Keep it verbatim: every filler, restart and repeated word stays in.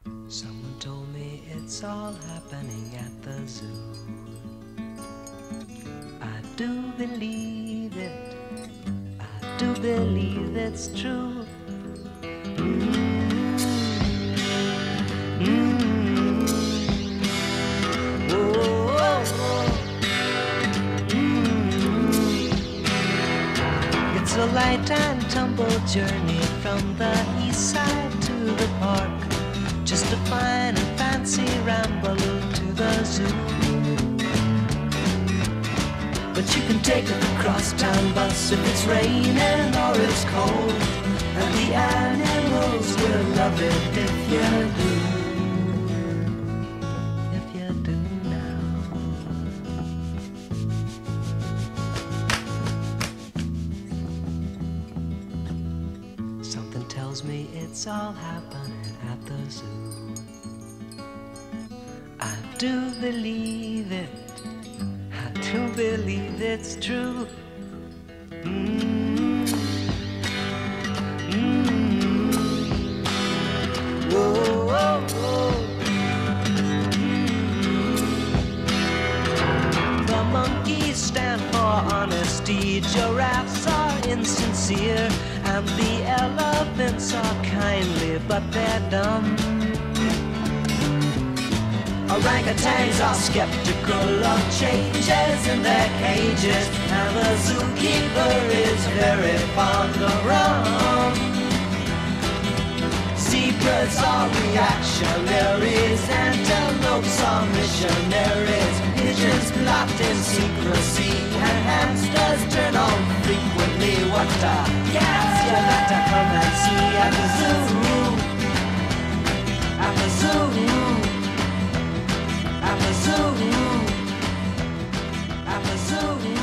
Someone told me it's all happening at the zoo. I do believe it, I do believe it's true. Mm. Mm. Whoa, whoa, whoa. Mm. It's a light and tumble journey from the east side to the park, just a fine and fancy ramble to the zoo. But you can take the crosstown bus if it's raining or it's cold, and the animals will love it if you do. If you do now. Something tells me it's all happening at the zoo. I do believe it, I do believe it's true. Mm. Mm. Whoa, whoa, whoa. Mm. The monkeys stand for honesty, giraffes are insincere, and the elephants are kindly, but they're dumb. Orangutans are skeptical of changes in their cages, and the zookeeper is very fond of rum. Zebras are reactionaries, antelopes are missionaries, pigeons locked in secrecy, and hamsters turn on frequently. What a gas you'll have to come and see at the zoo, at the zoo. At the zoo, at the zoo.